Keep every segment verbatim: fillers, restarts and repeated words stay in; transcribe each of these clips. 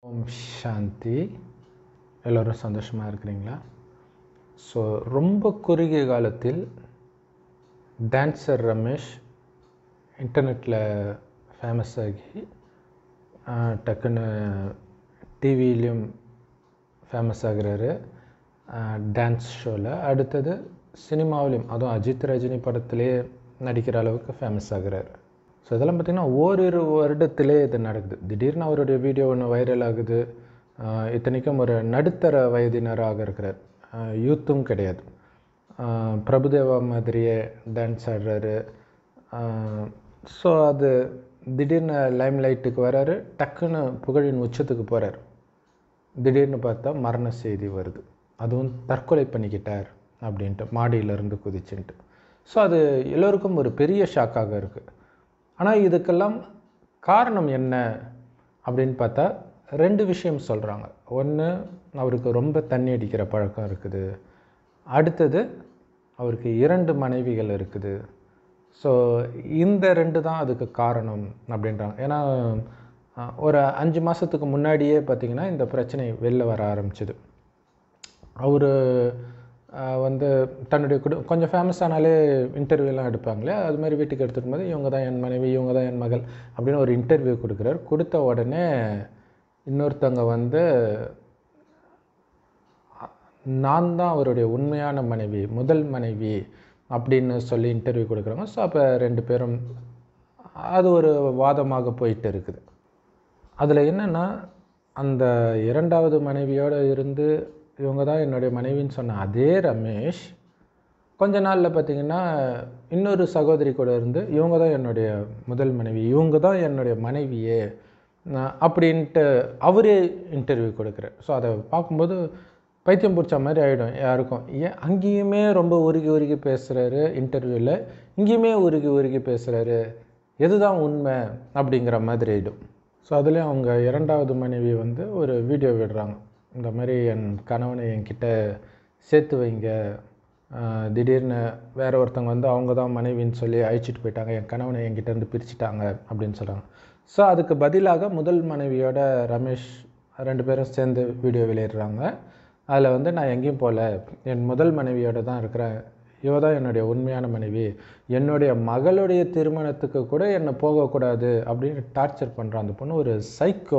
ஓம் சாந்தி. எல்லோரும் சந்தோஷமாக இருக்கிறீங்களா? ஸோ ரொம்ப குறுகிய காலத்தில் டான்ஸர் ரமேஷ் இன்டர்நெட்டில் ஃபேமஸ் ஆகி டக்குன்னு டிவிலையும் ஃபேமஸ் ஆகிறாரு டான்ஸ் ஷோவில். அடுத்தது சினிமாவிலையும், அதுவும் அஜித் ரஜினி படத்திலே நடிக்கிற அளவுக்கு ஃபேமஸ் ஆகிறாரு. ஸோ இதெல்லாம் பார்த்திங்கன்னா ஓரிரு வருடத்திலே இது நடக்குது. திடீர்னு அவருடைய வீடியோ ஒன்று வைரல் ஆகுது. இத்தனைக்கும் ஒரு நடுத்தர வயதினராக இருக்கிறார், யூத்தும் கிடையாது. பிரபுதேவா மாதிரியே டான்ஸ் ஆடுறாரு. ஸோ அது திடீர்னு லைம் லைட்டுக்கு வராரு, டக்குன்னு புகழின் உச்சத்துக்கு போகிறார். திடீர்னு பார்த்தா மரண செய்தி வருது, அதுவும் தற்கொலை பண்ணிக்கிட்டார் அப்படின்ட்டு, மாடியிலேருந்து குதிச்சுன்ட்டு. ஸோ அது எல்லோருக்கும் ஒரு பெரிய ஷாக்காக இருக்குது. ஆனால் இதுக்கெல்லாம் காரணம் என்ன அப்படின்னு பார்த்தா ரெண்டு விஷயம் சொல்கிறாங்க. ஒன்று, அவருக்கு ரொம்ப தண்ணி அடிக்கிற பழக்கம் இருக்குது. அடுத்தது, அவருக்கு இரண்டு மனைவிகள் இருக்குது. ஸோ இந்த ரெண்டு தான் அதுக்கு காரணம் அப்படின்றாங்க. ஏன்னா ஒரு அஞ்சு மாதத்துக்கு முன்னாடியே பார்த்திங்கன்னா இந்த பிரச்சனை வெளில வர ஆரம்பிச்சிது. அவர் வந்து தன்னுடைய குடு கொஞ்சம் ஃபேமஸ் ஆனாலே இன்டர்வியூலாம் எடுப்பாங்களே, அது மாதிரி வீட்டுக்கு எடுத்துகிட்டு போது இவங்க தான் என் மனைவி, இவங்க தான் என் மகள் அப்படின்னு ஒரு இன்டர்வியூ கொடுக்குறாரு. கொடுத்த உடனே இன்னொருத்தவங்க வந்து நான் தான் அவருடைய உண்மையான மனைவி, முதல் மனைவி அப்படின்னு சொல்லி இன்டர்வியூ கொடுக்குறாங்க. ஸோ அப்போ ரெண்டு பேரும் அது ஒரு வாதமாக போயிட்டு இருக்குது. அதில் என்னென்னா, அந்த இரண்டாவது மனைவியோடு இருந்து இவங்க தான் என்னுடைய மனைவின்னு சொன்ன அதே ரமேஷ் கொஞ்ச நாளில் பார்த்திங்கன்னா இன்னொரு சகோதரி கூட இருந்து இவங்க தான் என்னுடைய முதல் மனைவி, இவங்க தான் என்னுடைய மனைவியே அப்படின்ட்டு அவரே இன்டர்வியூ கொடுக்குறார். ஸோ அதை பார்க்கும்போது பைத்தியம் பிடிச்ச மாதிரி ஆகிடும் யாருக்கும். ஏன் அங்கேயுமே ரொம்ப உருகி உருகி பேசுகிறாரு இன்டர்வியூவில், இங்கேயுமே உருகி உருகி பேசுகிறாரு, எதுதான் உண்மை அப்படிங்கிற மாதிரி ஆகிடும். ஸோ அதுலேயும் அவங்க இரண்டாவது மனைவி வந்து ஒரு வீடியோ விடுறாங்க. இந்த மாதிரி என் கணவனை என்கிட்ட சேர்த்து வைங்க, திடீர்னு வேறு ஒருத்தவங்க வந்து அவங்க தான் மனைவின்னு சொல்லி அழைச்சிட்டு போயிட்டாங்க, என் கணவனை என்கிட்டேருந்து பிரிச்சுட்டாங்க அப்படின்னு சொல்கிறாங்க. ஸோ அதுக்கு பதிலாக முதல் மனைவியோட ரமேஷ் ரெண்டு பேரும் சேர்ந்து வீடியோ வெளியிடுறாங்க. அதில் வந்து நான் எங்கேயும் போகல, என் முதல் மனைவியோடு தான் இருக்கிறேன், இவ தான் என்னுடைய உண்மையான மனைவி, என்னுடைய மகளுடைய திருமணத்துக்கு கூட என்னை போகக்கூடாது அப்படின்னு டார்ச்சர் பண்ணுறான் அந்த பொண்ணு. ஒரு சைக்கோ,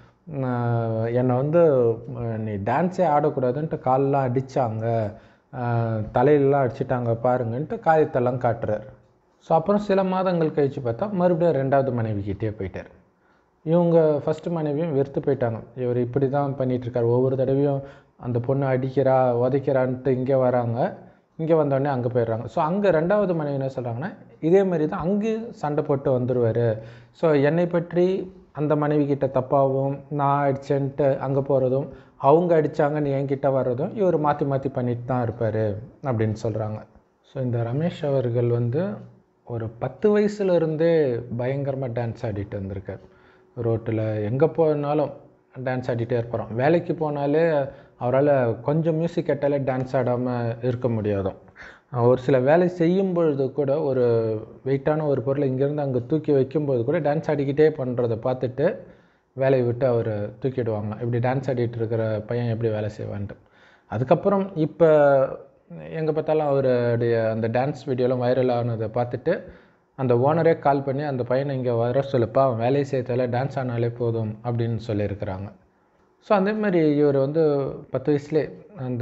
என்னை வந்து நீ டான்ஸே ஆடக்கூடாதுன்ட்டு காலெலாம் அடித்தாங்க, தலையிலலாம் அடிச்சிட்டாங்க பாருங்கன்ட்டு காயத்தெல்லாம் காட்டுறார். ஸோ அப்புறம் சில மாதங்கள் கழித்து பார்த்தா மறுபடியும் ரெண்டாவது மனைவிக்கிட்டே போயிட்டார். இவங்க ஃபஸ்ட்டு மனைவியும் வெறுத்து போயிட்டாங்க, இவர் இப்படி தான் பண்ணிகிட்ருக்கார், ஒவ்வொரு தடவையும் அந்த பொண்ணு அடிக்கிறா உதைக்கிறான்ட்டு இங்கே வராங்க, இங்கே வந்தோடனே அங்கே போயிடுறாங்க. ஸோ அங்கே ரெண்டாவது மனைவி என்ன சொல்கிறாங்கன்னா, இதே மாதிரி தான் அங்கேயும் சண்டை போட்டு வந்துடுவார். ஸோ என்னை பற்றி அந்த மனைவி கிட்ட தப்பாகவும் நான் அடித்தேன்ட்டு அங்கே போகிறதும், அவங்க அடித்தாங்கன்னு என்கிட்ட வர்றதும் இவர் மாற்றி மாற்றி பண்ணிட்டு தான் இருப்பார் அப்படின்னு சொல்கிறாங்க. ஸோ இந்த ரமேஷ் அவர்கள் வந்து ஒரு பத்து வயசுலேருந்தே பயங்கரமாக டான்ஸ் ஆடிட்டு வந்திருக்கார். ரோட்டில் எங்கே போனாலும் டான்ஸ் ஆடிட்டே இருப்பாராம். வேலைக்கு போனாலே அவரால் கொஞ்சம் மியூசிக் கேட்டாலே டான்ஸ் ஆடாமல் இருக்க முடியாதும். ஒரு சில வேலை செய்யும் பொழுது கூட ஒரு வெயிட்டான ஒரு பொருளை இங்கேருந்து அங்கே தூக்கி வைக்கும்போது கூட டான்ஸ் ஆடிக்கிட்டே பண்ணுறதை பார்த்துட்டு வேலையை விட்டு அவர் தூக்கிடுவாங்க. இப்படி டான்ஸ் ஆடிட்டு இருக்கிற பையன் எப்படி வேலை செய்வான்ட்டு. அதுக்கப்புறம் இப்போ எங்கே பார்த்தாலும் அவருடைய அந்த டான்ஸ் வீடியோலாம் வைரல் ஆனதை பார்த்துட்டு அந்த ஓனரே கால் பண்ணி அந்த பையனை இங்கே வர சொல்லுப்பா, அவன் வேலையை செய்யறதால டான்ஸ் ஆனாலே போதும் அப்படின்னு சொல்லியிருக்கிறாங்க. ஸோ அதே மாதிரி இவர் வந்து பத்து வயசுலே அந்த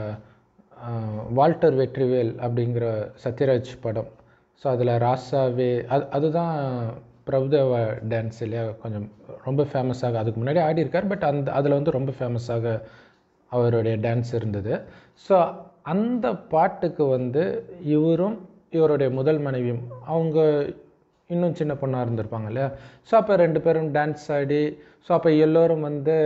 வால்டர் வெற்றிவேல் அப்படிங்கிற சத்யராஜ் படம், ஸோ அதில் ராசாவே அது அதுதான் பிரபுதேவா டான்ஸ் இல்லையா, கொஞ்சம் ரொம்ப ஃபேமஸாக அதுக்கு முன்னாடி ஆடி இருக்கார். பட் அந்த அதில் வந்து ரொம்ப ஃபேமஸாக அவருடைய டான்ஸ் இருந்தது. ஸோ அந்த பாட்டுக்கு வந்து இவரும் இவருடைய முதல் மனைவியும் அவங்க இன்னும் சின்ன பொண்ணாக இருந்திருப்பாங்க இல்லையா. ஸோ அப்போ ரெண்டு பேரும் டான்ஸ் ஆடி, ஸோ அப்போ எல்லோரும் வந்து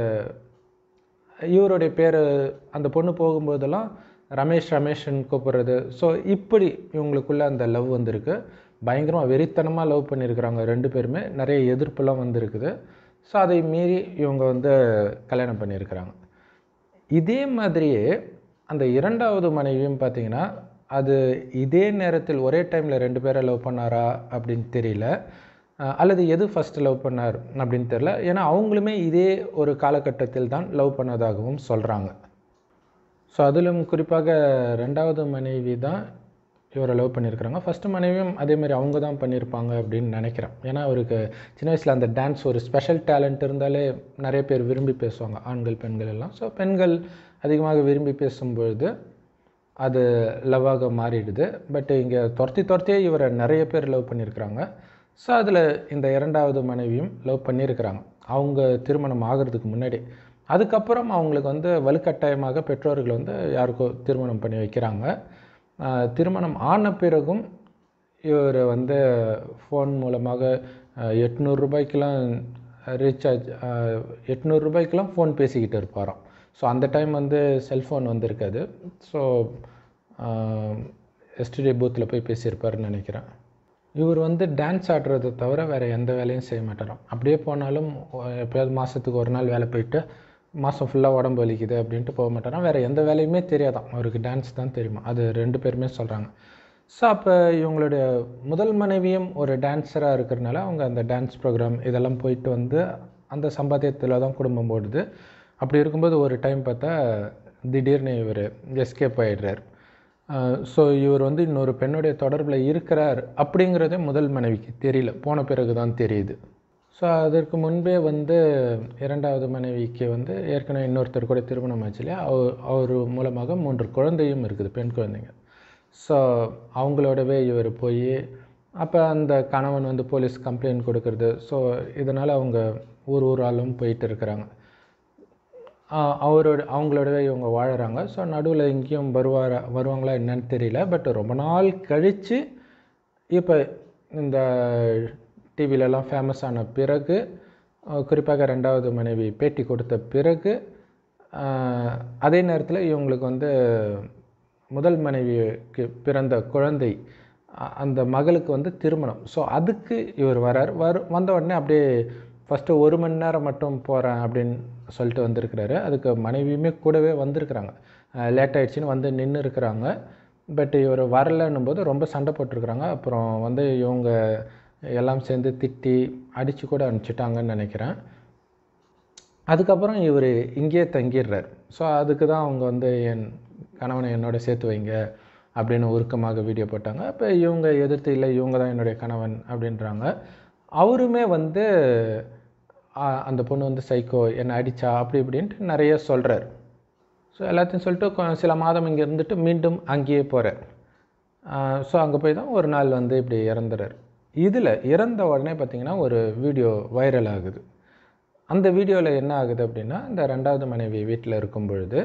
இவருடைய பேர் அந்த பொண்ணு போகும்போதெல்லாம் ரமேஷ் ரமேஷ்ன்னு கூப்பிட்றது. ஸோ இப்படி இவங்களுக்குள்ளே அந்த லவ் வந்திருக்கு. பயங்கரமாக வெறித்தனமாக லவ் பண்ணியிருக்கிறாங்க ரெண்டு பேருமே. நிறைய எதிர்ப்புலாம் வந்திருக்குது. ஸோ அதை மீறி இவங்க வந்து கல்யாணம் பண்ணியிருக்கிறாங்க. இதே மாதிரியே அந்த இரண்டாவது மனைவியும் பார்த்திங்கன்னா, அது இதே நேரத்தில் ஒரே டைமில் ரெண்டு பேரை லவ் பண்ணாரா அப்படின்னு தெரியல. அல்லது எது ஃபஸ்ட்டு லவ் பண்ணார் அப்படின்னு தெரில. ஏன்னா அவங்களுமே இதே ஒரு காலகட்டத்தில் தான் லவ் பண்ணதாகவும் சொல்கிறாங்க. ஸோ அதிலும் குறிப்பாக ரெண்டாவது மனைவி தான் இவரை லவ் பண்ணியிருக்கிறாங்க. ஃபஸ்ட்டு மனைவியும் அதேமாதிரி அவங்க தான் பண்ணியிருப்பாங்க அப்படின்னு நினைக்கிறேன். ஏன்னா அவருக்கு சின்ன வயசில் அந்த டான்ஸ் ஒரு ஸ்பெஷல் டேலண்ட் இருந்தாலே நிறைய பேர் விரும்பி பேசுவாங்க, ஆண்கள் பெண்கள் எல்லாம். ஸோ பெண்கள் அதிகமாக விரும்பி பேசும்பொழுது அது லவ்வாக மாறிடுது. பட் இங்கே துரத்தி துரத்தியே இவரை நிறைய பேர் லவ் பண்ணியிருக்கிறாங்க. ஸோ அதில் இந்த இரண்டாவது மனைவியும் லவ் பண்ணியிருக்கிறாங்க அவங்க திருமணம் ஆகிறதுக்கு முன்னாடி. அதுக்கப்புறம் அவங்களுக்கு வந்து வலுக்கட்டாயமாக பெற்றோர்கள் வந்து யாருக்கோ திருமணம் பண்ணி வைக்கிறாங்க. திருமணம் ஆன பிறகும் இவர் வந்து ஃபோன் மூலமாக எட்நூறுரூபாய்க்கெலாம் ரீசார்ஜ் எட்நூறுரூபாய்க்கெலாம் ஃபோன் பேசிக்கிட்டு இருப்பாராம். ஸோ அந்த டைம் வந்து செல்ஃபோன் வந்திருக்காது. ஸோ எஸ்டிடி பூத்தில் போய் பேசியிருப்பாருன்னு நினைக்கிறேன். இவர் வந்து டான்ஸ் ஆடுறதை தவிர வேறு எந்த வேலையும் செய்ய மாட்டாராம். அப்படியே போனாலும் எப்போயாவது மாதத்துக்கு ஒரு நாள் வேலை போயிட்டு மாதம் ஃபுல்லாக உடம்பு வலிக்குது அப்படின்ட்டு போக மாட்டாராம். வேறு எந்த வேலையுமே தெரியாதான், அவருக்கு டான்ஸ் தான் தெரியுமா. அது ரெண்டு பேருமே சொல்கிறாங்க. ஸோ அப்போ இவங்களுடைய முதல் மனைவியும் ஒரு டான்ஸராக இருக்கிறனால அவங்க அந்த டான்ஸ் ப்ரோக்ராம் இதெல்லாம் போயிட்டு வந்து அந்த சம்பாத்தியத்தில் தான் குடும்பம் போடுது. அப்படி இருக்கும்போது ஒரு டைம் பார்த்தா திடீர்னு இவர் எஸ்கேப் ஆகிடுறார். ஸோ இவர் வந்து இன்னொரு பெண்ணுடைய தொடர்பில் இருக்கிறார் அப்படிங்கிறதே முதல் மனைவிக்கு தெரியல, போன பிறகு தான் தெரியுது. ஸோ அதற்கு முன்பே வந்து இரண்டாவது மனைவிக்கு வந்து ஏற்கனவே இன்னொருத்தர் கூட திருமணம் ஆச்சு இல்லையா, அவர் அவர் மூலமாக மூன்று குழந்தையும் இருக்குது, பெண் குழந்தைங்க. ஸோ அவங்களோடவே இவர் போய் அப்போ அந்த கணவன் வந்து போலீஸ் கம்ப்ளைண்ட் கொடுக்கறது. ஸோ இதனால் அவங்க ஊர் ஊராலும் போயிட்டு இருக்கிறாங்க. அவரோட அவங்களோடவே இவங்க வாழறாங்க. ஸோ நடுவில் எங்கேயும் வருவாரா வருவாங்களா என்னன்னு தெரியல. பட் ரொம்ப நாள் கழித்து இப்போ இந்த டிவிலெலாம் ஃபேமஸ் ஆன பிறகு, குறிப்பாக ரெண்டாவது மனைவி பேட்டி கொடுத்த பிறகு, அதே நேரத்தில் இவங்களுக்கு வந்து முதல் மனைவிக்கு பிறந்த குழந்தை, அந்த மகளுக்கு வந்து திருமணம். ஸோ அதுக்கு இவர் வரார். வரு வந்த உடனே அப்படியே ஃபஸ்ட்டு ஒரு மணி நேரம் மட்டும் போகிறேன் அப்படின்னு சொல்லிட்டு வந்திருக்கிறாரு. அதுக்கு மனைவியுமே கூடவே வந்திருக்கிறாங்க. லேட் ஆகிடுச்சின்னு வந்து நின்று இருக்கிறாங்க. பட் இவர் வரலன்னும் போது ரொம்ப சண்டை போட்டிருக்கிறாங்க. அப்புறம் வந்து இவங்க எல்லாம் சேர்ந்து திட்டி அடித்து கூட அனுப்பிச்சிட்டாங்கன்னு நினைக்கிறேன். அதுக்கப்புறம் இவர் இங்கேயே தங்கிடுறார். ஸோ அதுக்கு தான் அவங்க வந்து என் கணவனை என்னோட சேர்த்து வைங்க அப்படின்னு உருக்கமாக வீடியோ போட்டாங்க. அப்போ இவங்க எதிர்த்து இல்லை, இவங்க தான் என்னுடைய கணவன் அப்படின்றாங்க. அவருமே வந்து அந்த பொண்ணு வந்து சைக்கோ, என்னை அடித்தா அப்படி இப்படின்ட்டு நிறைய சொல்கிறார். ஸோ எல்லாத்தையும் சொல்லிட்டு சில மாதம் இங்கே இருந்துட்டு மீண்டும் அங்கேயே போகிறார். ஸோ அங்கே போய் தான் ஒரு நாள் வந்து இப்படி இறந்துறார். இதில் இறந்த உடனே பார்த்திங்கன்னா ஒரு வீடியோ வைரல் ஆகுது. அந்த வீடியோவில் என்ன ஆகுது அப்படின்னா, இந்த ரெண்டாவது மனைவி வீட்டில் இருக்கும் பொழுது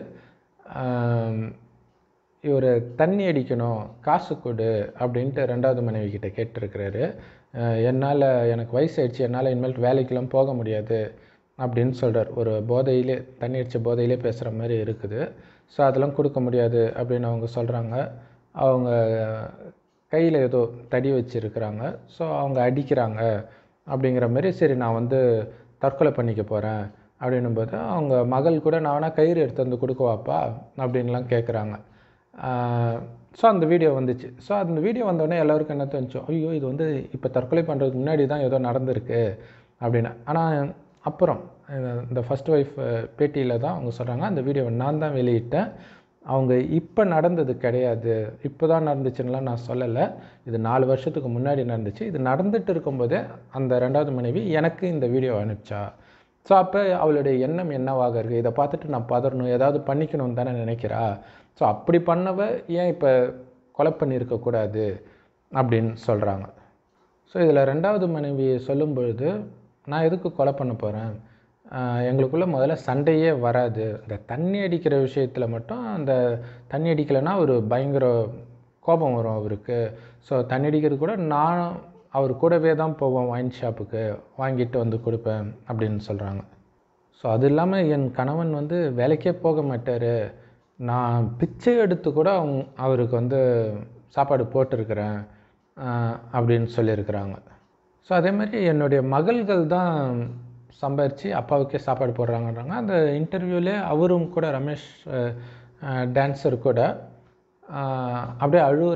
இவர் தண்ணி அடிக்கணும், காசு கொடு அப்படின்ட்டு ரெண்டாவது மனைவி கிட்டே கேட்டிருக்கிறாரு. என்னால் எனக்கு வயசு ஆயிடுச்சு, என்னால் இனிமேல் வேலைக்கெல்லாம் போக முடியாது அப்படின்னு சொல்கிறார். ஒரு போதையிலே, தண்ணி அடித்த போதையிலே பேசுகிற மாதிரி இருக்குது. ஸோ அதெல்லாம் கொடுக்க முடியாது அப்படின்னு அவங்க சொல்கிறாங்க. அவங்க கையில் ஏதோ தடி வச்சுருக்கிறாங்க. ஸோ அவங்க அடிக்கிறாங்க அப்படிங்கிற மாதிரி, சரி நான் வந்து தற்கொலை பண்ணிக்க போகிறேன் அப்படின்னும்போது அவங்க மகள் கூட நான் வேணால் கயிறு எடுத்து வந்து கொடுக்கவாப்பா அப்படின்லாம் கேட்குறாங்க. ஸோ அந்த வீடியோ வந்துச்சு. ஸோ அந்த வீடியோ வந்தோடனே எல்லாருக்கும் என்ன தோணுச்சோ, ஐயோ இது வந்து இப்போ தற்கொலை பண்ணுறதுக்கு முன்னாடி தான் ஏதோ நடந்திருக்கு அப்படின்னு. ஆனால் அப்புறம் இந்த ஃபஸ்ட் ஒய்ஃப் பேட்டியில் தான் அவங்க சொல்கிறாங்க, அந்த வீடியோவை நான் தான் வெளியிட்டேன், அவங்க இப்போ நடந்தது கிடையாது, இப்போ தான் நடந்துச்சுன்னெலாம் நான் சொல்லலை, இது நாலு வருஷத்துக்கு முன்னாடி நடந்துச்சு. இது நடந்துட்டு இருக்கும்போதே அந்த ரெண்டாவது மனைவி எனக்கு இந்த வீடியோ அனுப்பிச்சா. ஸோ அப்போ அவளுடைய எண்ணம் என்னவாக இருக்குது, இதை பார்த்துட்டு நான் பதறணும், ஏதாவது பண்ணிக்கணும்னு தானே நினைக்கிறா. ஸோ அப்படி பண்ணவ ஏன் இப்போ கொலை பண்ணியிருக்கக்கூடாது அப்படின்னு சொல்கிறாங்க. ஸோ இதில் ரெண்டாவது மனைவி சொல்லும்பொழுது, நான் எதுக்கு கொலை பண்ண போகிறேன், எங்களுக்குள்ளே முதல்ல சண்டையே வராது, இந்த தண்ணி அடிக்கிற விஷயத்தில் மட்டும், அந்த தண்ணி அடிக்கலைன்னா ஒரு பயங்கர கோபம் வரும் அவருக்கு. ஸோ தண்ணி அடிக்கிறது கூட நான் அவர் கூடவே தான் போவோம், ஒயின் ஷாப்புக்கு வாங்கிட்டு வந்து கொடுப்பேன் அப்படின்னு சொல்கிறாங்க. ஸோ அது இல்லாமல் என் கணவன் வந்து வேலைக்கே போக மாட்டார், நான் பிச்சை எடுத்து கூட அவங்க அவருக்கு வந்து சாப்பாடு போட்டிருக்கிறேன் அப்படின்னு சொல்லியிருக்கிறாங்க. ஸோ அதே மாதிரி என்னுடைய மகள்கள் தான் சம்பாரித்து அப்பாவுக்கே சாப்பாடு போடுறாங்கன்றாங்க. அந்த இன்டர்வியூவிலே அவரும் கூட, ரமேஷ் டான்ஸர் கூட அப்படியே அழுகுறார்.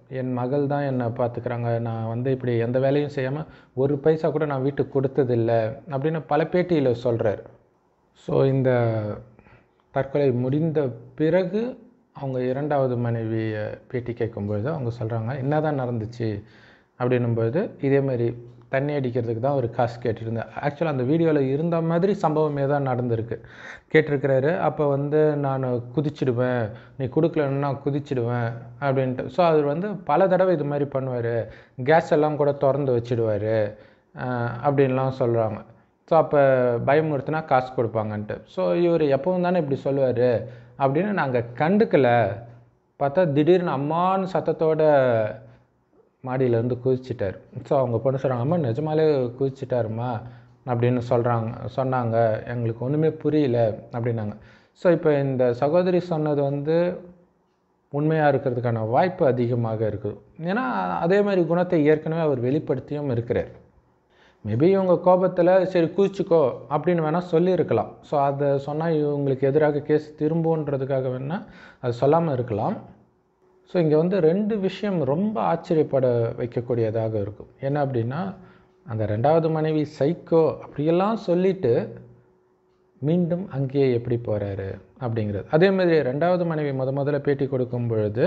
என் மகள் தான் என்னை பார்த்துக்கிறாங்க, நான் வந்து இப்படி எந்த வேலையும் செய்யாமல் ஒரு பைசா கூட நான் வீட்டுக்கு கொடுத்ததில்லை அப்படின்னு பல பேட்டியில் சொல்கிறார். ஸோ இந்த தற்கொலை முடிந்த பிறகு அவங்க இரண்டாவது மனைவியை பேட்டி கேட்கும்பொழுது அவங்க சொல்கிறாங்க, என்ன தான் நடந்துச்சு அப்படின்னும்பொழுது இதேமாரி தண்ணி அடிக்கிறதுக்கு தான் ஒரு காசு கேட்டுருந்தேன். ஆக்சுவலாக அந்த வீடியோவில் இருந்த மாதிரி சம்பவமே தான் நடந்திருக்கு. கேட்டிருக்கிறாரு, அப்போ வந்து நான் குதிச்சிடுவேன், நீ கொடுக்கலன்னா நான் குதிச்சிடுவேன் அப்படின்ட்டு. ஸோ அவர் வந்து பல தடவை இது மாதிரி பண்ணுவார், கேஸ் எல்லாம் கூட திறந்து வச்சுடுவார் அப்படின்லாம் சொல்கிறாங்க. ஸோ அப்போ பயமுறுத்தினா காசு கொடுப்பாங்கன்ட்டு. ஸோ இவர் எப்பவும் தானே இப்படி சொல்லுவார் அப்படின்னு நாங்கள் கண்டுக்கலை. பார்த்தா திடீர்னு அம்மான்னு சத்தத்தோட மாடியிலேருந்து குதிச்சிட்டார். ஸோ அவங்க பொண்ணு சொல்கிறாங்க, அம்மா நிஜமாலே குதிச்சிட்டாருமா அப்படின்னு சொல்கிறாங்க சொன்னாங்க எங்களுக்கு ஒன்றுமே புரியல அப்படின்னாங்க. ஸோ இப்போ இந்த சகோதரி சொன்னது வந்து உண்மையாக இருக்கிறதுக்கான வாய்ப்பு அதிகமாக இருக்குது. ஏன்னா அதே மாதிரி குணத்தை ஏற்கனவே அவர் வெளிப்படுத்தியும் இருக்கிறார். மேபி இவங்க கோபத்தில் சரி குதிச்சுக்கோ அப்படின்னு வேணால் சொல்லியிருக்கலாம். ஸோ அதை சொன்னால் இவங்களுக்கு எதிராக கேஸ் திரும்புன்றதுக்காக வேணால் அது சொல்லாமல் இருக்கலாம். ஸோ இங்கே வந்து ரெண்டு விஷயம் ரொம்ப ஆச்சரியப்பட வைக்கக்கூடியதாக இருக்கும். என்ன அப்படின்னா, அந்த ரெண்டாவது மனைவி சைக்கோ அப்படியெல்லாம் சொல்லிவிட்டு மீண்டும் அங்கேயே எப்படி போகிறாரு அப்படிங்கிறது. அதே மாதிரி ரெண்டாவது மனைவி முத முதல்ல பேட்டி கொடுக்கும் பொழுது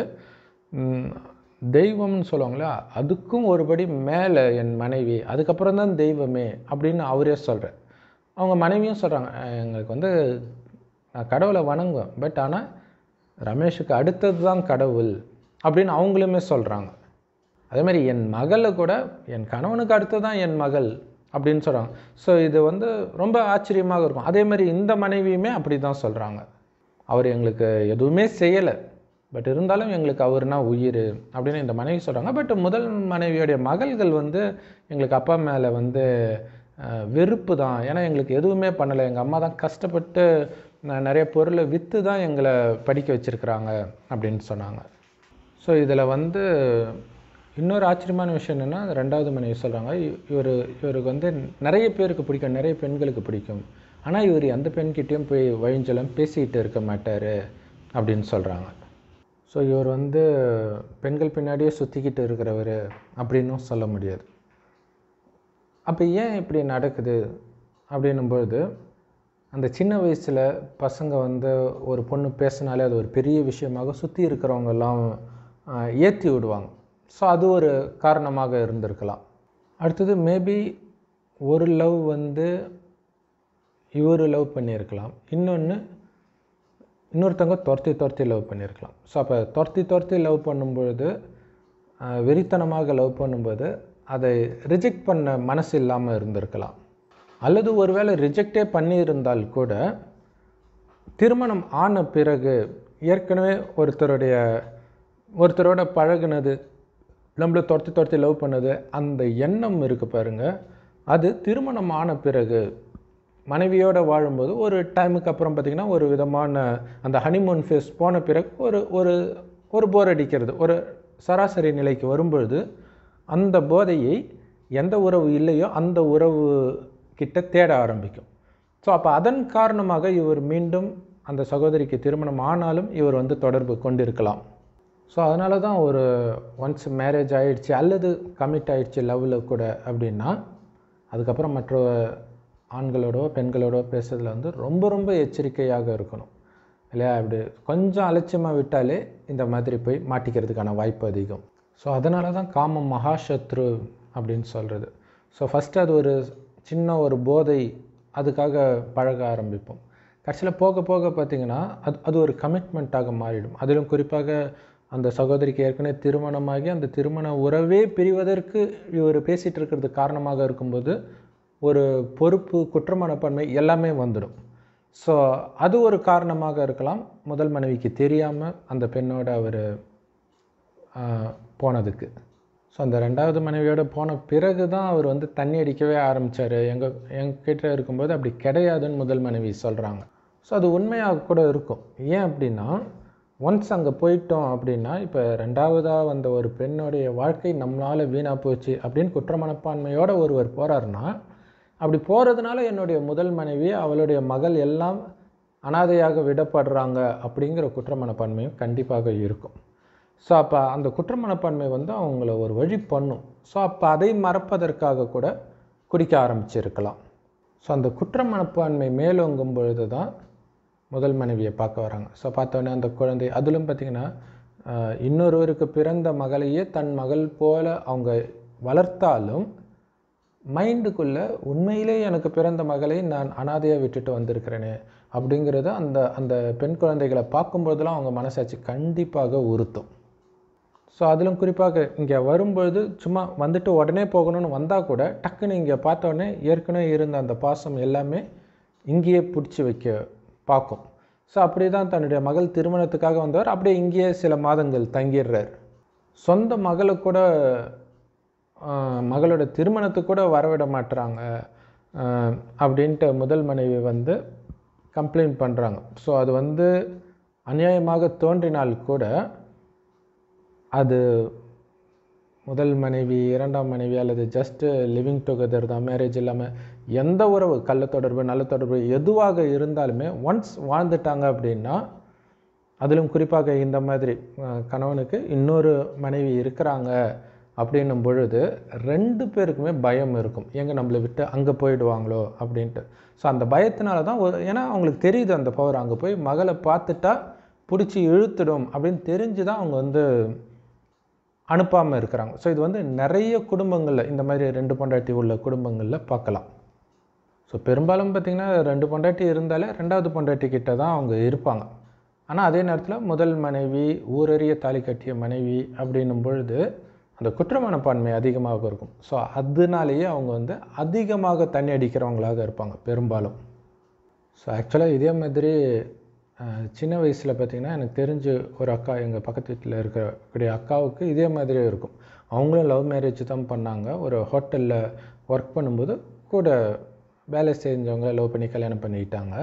தெய்வம்னு சொல்லுவாங்களா, அதுக்கும் ஒருபடி மேலே என் மனைவி, அதுக்கப்புறம் தான் தெய்வமே அப்படின்னு அவரே சொல்கிறார். அவங்க மனைவியும் சொல்கிறாங்க, எங்களுக்கு வந்து நான் கடவுளை வணங்குவேன், பட் ஆனால் ரமேஷுக்கு அடுத்தது தான் கடவுள் அப்படின்னு அவங்களுமே சொல்கிறாங்க. அதே மாதிரி என் மகளை கூட என் கணவனுக்கு அடுத்து தான் என் மகள் அப்படின்னு சொல்கிறாங்க. ஸோ இது வந்து ரொம்ப ஆச்சரியமாக இருக்கும். அதே மாதிரி இந்த மனைவியுமே அப்படி தான் சொல்கிறாங்க, அவர் எங்களுக்கு எதுவுமே செய்யலை, பட் இருந்தாலும் எங்களுக்கு அவர்னா உயிர் அப்படின்னு இந்த மனைவி சொல்கிறாங்க. பட் முதல் மனைவியோடைய மகள்கள் வந்து எங்களுக்கு அப்பா மேலே வந்து வெறுப்பு தான், ஏன்னா எங்களுக்கு எதுவுமே பண்ணலை, எங்கள் அம்மா தான் கஷ்டப்பட்டு நிறைய பொருளை விற்று தான் எங்களை படிக்க வச்சுருக்குறாங்க அப்படின்னு சொன்னாங்க. ஸோ இதில் வந்து இன்னொரு ஆச்சரியமான விஷயம் என்னென்னா, ரெண்டாவது மனைவி சொல்கிறாங்க, இவர் இவருக்கு வந்து நிறைய பேருக்கு பிடிக்கும், நிறைய பெண்களுக்கு பிடிக்கும், ஆனால் இவர் எந்த பெண்கிட்டையும் போய் வழிஞ்செல்லாம் பேசிக்கிட்டு இருக்க மாட்டார் அப்படின்னு சொல்கிறாங்க. ஸோ இவர் வந்து பெண்கள் பின்னாடியே சுற்றிக்கிட்டு இருக்கிறவர் அப்படின்னும் சொல்ல முடியாது. அப்போ ஏன் இப்படி நடக்குது அப்படின்னும்பொழுது, அந்த சின்ன வயசில் பசங்க வந்து ஒரு பொண்ணு பேசினாலே அது ஒரு பெரிய விஷயமாக சுற்றி இருக்கிறவங்கெல்லாம் ஏற்றி விடுவாங்க. ஸோ அது ஒரு காரணமாக இருந்திருக்கலாம். அடுத்தது மேபி ஒரு லவ் வந்து இவர் லவ் பண்ணியிருக்கலாம், இன்னொன்று இன்னொருத்தவங்க துரத்தி துரத்தி லவ் பண்ணியிருக்கலாம். ஸோ அப்போ துரத்தி துரத்தி லவ் பண்ணும்பொழுது, வெறித்தனமாக லவ் பண்ணும்போது அதை ரிஜெக்ட் பண்ண மனசு இல்லாமல் இருந்திருக்கலாம். அல்லது ஒருவேளை ரிஜெக்டே பண்ணியிருந்தால் கூட திருமணம் ஆன பிறகு ஏற்கனவே ஒருத்தருடைய ஒருத்தரோட பழகுனது, நம்மளை துரத்தி துரத்தி லவ் பண்ணது, அந்த எண்ணம் இருக்குது பாருங்கள், அது திருமணம் ஆன பிறகு மனைவியோடு வாழும்போது ஒரு டைமுக்கு அப்புறம் பார்த்திங்கன்னா ஒரு விதமான அந்த ஹனிமூன் ஃபேஸ் போன பிறகு ஒரு ஒரு ஒரு போர் அடிக்கிறது, ஒரு சராசரி நிலைக்கு வரும்பொழுது அந்த போதையை எந்த உறவு இல்லையோ அந்த உறவு கிட்ட தேட ஆரம்பிக்கும். ஸோ அப்போ அதன் காரணமாக இவர் மீண்டும் அந்த சகோதரிக்கு திருமணம் ஆனாலும் இவர் வந்து தொடர்பு கொண்டிருக்கலாம். ஸோ அதனால தான் ஒரு ஒன்ஸ் மேரேஜ் ஆகிடுச்சு அல்லது கமிட் ஆகிடுச்சு லவ்வில் கூட அப்படின்னா, அதுக்கப்புறம் மற்ற ஆண்களோடோ பெண்களோடோ பேசுறதுல வந்து ரொம்ப ரொம்ப எச்சரிக்கையாக இருக்கணும் இல்லையா. அப்படி கொஞ்சம் அலட்சியமாக விட்டாலே இந்த மாதிரி போய் மாட்டிக்கிறதுக்கான வாய்ப்பு அதிகம். ஸோ அதனால தான் காமம் மகாசத்ரு அப்படின்னு சொல்கிறது. ஸோ ஃபஸ்ட்டு அது ஒரு சின்ன ஒரு போதை, அதுக்காக பழக ஆரம்பிப்போம். கடைசியில் போக போக பார்த்திங்கன்னா அது அது ஒரு கமிட்மெண்ட்டாக மாறிடும். அதிலும் குறிப்பாக அந்த சகோதரிக்கு ஏற்கனவே திருமணமாகி அந்த திருமண உறவே பிரிவதற்கு இவர் பேசிகிட்டு இருக்கிறது காரணமாக இருக்கும்போது ஒரு பொறுப்பு, குற்றமனப்பான்மை எல்லாமே வந்துடும். ஸோ அது ஒரு காரணமாக இருக்கலாம் முதல் மனைவிக்கு தெரியாமல் அந்த பெண்ணோட அவர் போனதுக்கு. ஸோ அந்த ரெண்டாவது மனைவியோடு போன பிறகு தான் அவர் வந்து தண்ணி அடிக்கவே ஆரம்பித்தார். எங்கள் எங்கிட்ட இருக்கும்போது அப்படி கிடையாதுன்னு முதல் மனைவி சொல்கிறாங்க. ஸோ அது உண்மையாக கூட இருக்கும். ஏன் அப்படின்னா, ஒன்ஸ் அங்கே போயிட்டோம் அப்படின்னா, இப்போ ரெண்டாவதாக வந்த ஒரு பெண்ணுடைய வாழ்க்கை நம்மளால் வீணாக போச்சு அப்படின்னு குற்றமனப்பான்மையோடு ஒருவர் போகிறாருன்னா, அப்படி போகிறதுனால என்னுடைய முதல் மனைவி அவளுடைய மகள் எல்லாம் அனாதையாக விடப்படுறாங்க அப்படிங்கிற குற்றமனப்பான்மையும் கண்டிப்பாக இருக்கும். ஸோ அப்போ அந்த குற்ற மனப்பான்மை வந்து அவங்கள ஒரு வழி பண்ணும். ஸோ அப்போ அதை மறப்பதற்காக கூட குடிக்க ஆரம்பிச்சிருக்கலாம். ஸோ அந்த குற்ற மனப்பான்மை மேலோங்கும் பொழுது தான் முதல் மனைவியை பார்க்க வராங்க. ஸோ பார்த்தோன்னே அந்த குழந்தை அதிலும் பார்த்திங்கன்னா இன்னொருவருக்கு பிறந்த மகளையே தன் மகள் போல அவங்க வளர்த்தாலும் மைண்டுக்குள்ளே உண்மையிலே எனக்கு பிறந்த மகளை நான் அனாதையாக விட்டுட்டு வந்திருக்கிறேனே அப்படிங்கிறது அந்த அந்த பெண் குழந்தைகளை பார்க்கும்போதெல்லாம் அவங்க மனசாட்சி கண்டிப்பாக உறுத்தும். ஸோ அதிலும் குறிப்பாக இங்கே வரும்பொழுது சும்மா வந்துட்டு உடனே போகணும்னு வந்தால் கூட டக்குன்னு இங்கே பார்த்தோன்னே ஏற்கனவே இருந்த அந்த பாசம் எல்லாமே இங்கேயே பிடிச்சி வைக்க பார்க்கும். ஸோ அப்படி தான் தன்னுடைய மகள் திருமணத்துக்காக வந்தவர் அப்படியே இங்கேயே சில மாதங்கள் தங்கிடுறார். சொந்த மகளை கூட மகளோட திருமணத்துக்கு கூட வரவிட மாட்டுறாங்க அப்படின்ட்டு முதல் மனைவி வந்து கம்ப்ளைண்ட் பண்ணுறாங்க. ஸோ அது வந்து அநியாயமாக தோன்றினால் கூட அது முதல் மனைவி இரண்டாம் மனைவி அல்லது ஜஸ்ட்டு லிவிங் டுகெதர் தான், மேரேஜ் இல்லாமல் எந்த உறவு கள்ள தொடர்பு நல்ல தொடர்பு எதுவாக இருந்தாலுமே ஒன்ஸ் வாழ்ந்துட்டாங்க அப்படின்னா, அதிலும் குறிப்பாக இந்த மாதிரி கணவனுக்கு இன்னொரு மனைவி இருக்கிறாங்க அப்படின்னும் பொழுது ரெண்டு பேருக்குமே பயம் இருக்கும், எங்கே நம்மளை விட்டு அங்கே போயிடுவாங்களோ அப்படின்ட்டு. ஸோ அந்த பயத்தினால தான் ஒரு ஏன்னா அவங்களுக்கு தெரியுது அந்த பவர், அங்கே போய் மகளை பார்த்துட்டா பிடிச்சி இழுத்துடும் அப்படின்னு தெரிஞ்சு தான் அவங்க வந்து அனுப்பாமல் இருக்கிறாங்க. ஸோ இது வந்து நிறைய குடும்பங்களில் இந்த மாதிரி ரெண்டு பொண்டாட்டி உள்ள குடும்பங்களில் பார்க்கலாம். ஸோ பெரும்பாலும் பார்த்திங்கன்னா ரெண்டு பொண்டாட்டி இருந்தாலே ரெண்டாவது பொண்டாட்டி கிட்ட தான் அவங்க இருப்பாங்க. ஆனால் அதே நேரத்தில் முதல் மனைவி ஊரறிய தாலி கட்டிய மனைவி அப்படின்னும் பொழுது அந்த குற்ற மனப்பான்மை அதிகமாக இருக்கும். ஸோ அதனாலேயே அவங்க வந்து அதிகமாக தண்ணி அடிக்கிறவங்களாக இருப்பாங்க பெரும்பாலும். ஸோ ஆக்சுவலாக இதே மாதிரி சின்ன வயசில் பார்த்திங்கன்னா எனக்கு தெரிஞ்சு ஒரு அக்கா எங்கள் பக்கத்து வீட்டில் இருக்கக்கூடிய அக்காவுக்கு இதே மாதிரியே இருக்கும். அவங்களும் லவ் மேரேஜ் தான் பண்ணாங்க. ஒரு ஹோட்டலில் ஒர்க் பண்ணும்போது கூட வேலை செஞ்சவங்க லவ் பண்ணி கல்யாணம் பண்ணிக்கிட்டாங்க.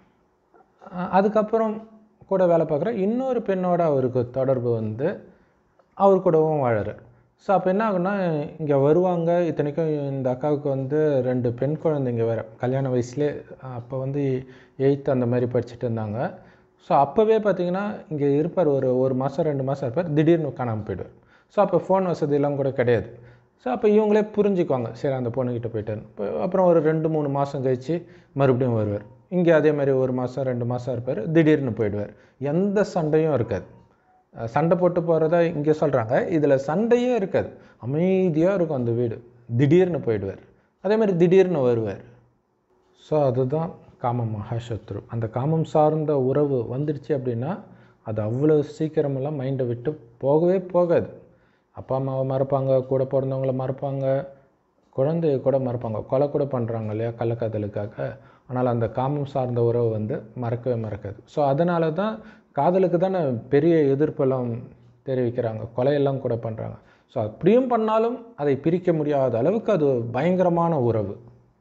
அதுக்கப்புறம் கூட வேலை பார்க்குற இன்னொரு பெண்ணோட அவருக்கு தொடர்பு வந்து அவர் கூடவும் வாழறார். ஸோ அப்போ என்ன ஆகுன்னா இங்கே வருவாங்க. இத்தனைக்கும் இந்த அக்காவுக்கு வந்து ரெண்டு பெண் குழந்தைங்க வேறு கல்யாண வயசுலேயே, அப்போ வந்து எயித்து அந்த மாதிரி படிச்சுட்டு இருந்தாங்க. ஸோ அப்போவே பார்த்திங்கன்னா இங்கே இருப்பார், ஒரு ஒரு மாதம் ரெண்டு மாதம் இருப்பார், திடீர்னு காணாமல் போய்டுவார். ஸோ அப்போ ஃபோன் வசதியெல்லாம் கூட கிடையாது. ஸோ அப்போ இவங்களே புரிஞ்சுக்குவாங்க, சரி அந்த பொண்ணுக்கிட்ட போய்ட்டார். இப்போ அப்புறம் ஒரு ரெண்டு மூணு மாதம் கழித்து மறுபடியும் வருவார். இங்கே அதே மாதிரி ஒரு மாதம் ரெண்டு மாதம் இருப்பார், திடீர்னு போயிடுவார். எந்த சண்டையும் இருக்காது. சண்டை போட்டு போகிறதா இங்கே சொல்கிறாங்க, இதில் சண்டையே இருக்காது, அமைதியாக இருக்கும் அந்த வீடு. திடீர்னு போயிடுவார், அதே மாதிரி திடீர்னு வருவார். ஸோ அதுதான் காமம் மகாசத்ரு. அந்த காமம் சார்ந்த உறவு வந்துடுச்சு அப்படின்னா அது அவ்வளோ சீக்கிரமெல்லாம் மைண்டை விட்டு போகவே போகாது. அப்பா அம்மாவை மறப்பாங்க, கூட பிறந்தவங்கள மறப்பாங்க, குழந்தைய கூட மறப்பாங்க, கொலை கூட பண்ணுறாங்க இல்லையா கள்ளக்காதலுக்காக. ஆனால் அந்த காமம் சார்ந்த உறவு வந்து மறக்கவே மறக்காது. ஸோ அதனால தான் காதலுக்கு தானே பெரிய எதிர்ப்பெல்லாம் தெரிவிக்கிறாங்க, கொலையெல்லாம் கூட பண்ணுறாங்க. ஸோ அப்படியும் பண்ணாலும் அதை பிரிக்க முடியாத அளவுக்கு அது பயங்கரமான உறவு.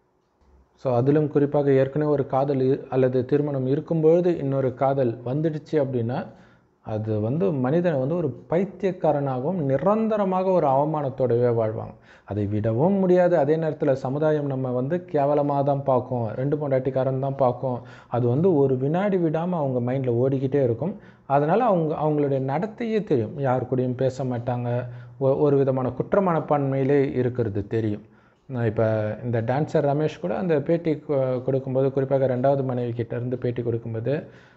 ஸோ அதிலும் குறிப்பாக ஏற்கனவே ஒரு காதல் அல்லது திருமணம் இருக்கும்பொழுது இன்னொரு காதல் வந்துடுச்சு அப்படின்னா அது வந்து மனிதனை வந்து ஒரு பைத்தியக்காரனாகவும் நிரந்தரமாக ஒரு அவமானத்தோடவே வாழ்வாங்க. அதை விடவும் முடியாது. அதே நேரத்தில் சமுதாயம் நம்ம வந்து கேவலமாக தான் பார்க்கும், ரெண்டு பொண்டாட்டிக்காரன் தான் பார்க்கும். அது வந்து ஒரு வினாடி விடாமல் அவங்க மைண்டில் ஓடிக்கிட்டே இருக்கும். அதனால் அவங்க அவங்களுடைய நடத்தையே தெரியும், யார் கூடயும் பேச மாட்டாங்க, ஒரு விதமான குற்ற மனப்பான்மையிலே இருக்கிறது தெரியும். இப்போ இந்த டான்ஸர் ரமேஷ் கூட அந்த பேட்டி கொடுக்கும்போது, குறிப்பாக ரெண்டாவது மனைவி கிட்டேருந்து பேட்டி கொடுக்கும்போது,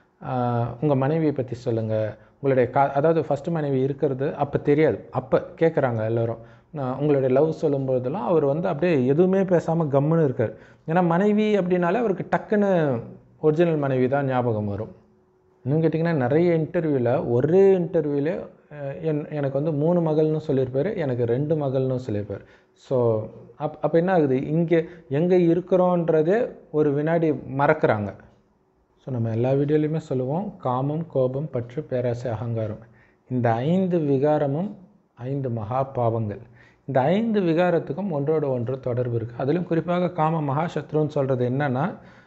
உங்கள் மனைவியை பற்றி சொல்லுங்கள், உங்களுடைய கா அதாவது ஃபஸ்ட்டு மனைவி இருக்கிறது அப்போ தெரியாது, அப்போ கேட்குறாங்க எல்லோரும். உங்களுடைய லவ் சொல்லும்போதெல்லாம் அவர் வந்து அப்படியே எதுவுமே பேசாமல் கம்முன்னு இருக்கார். ஏன்னா மனைவி அப்படின்னாலே அவருக்கு டக்குன்னு ஒரிஜினல் மனைவி தான் ஞாபகம் வரும். இன்னும் கேட்டிங்கன்னா நிறைய இன்டர்வியூவில் ஒரே இன்டர்வியூவில் என் எனக்கு வந்து மூணு மகள்னு சொல்லியிருப்பார், எனக்கு ரெண்டு மகள்னு சொல்லியிருப்பார். ஸோ அப் அப்போ என்ன ஆகுது, இங்கே எங்கே இருக்கிறோன்றதே ஒரு வினாடி மறக்கிறாங்க. ஸோ நம்ம எல்லா வீடியோலையுமே சொல்லுவோம், காமம், கோபம், பற்று, பேராசை, அகங்காரம், இந்த ஐந்து விகாரமும் ஐந்து மகா பாவங்கள். இந்த ஐந்து விகாரத்துக்கும் ஒன்றோடு ஒன்று தொடர்பு இருக்குது. அதிலும் குறிப்பாக காம மகாசத்ருன்னு சொல்கிறது என்னென்னா,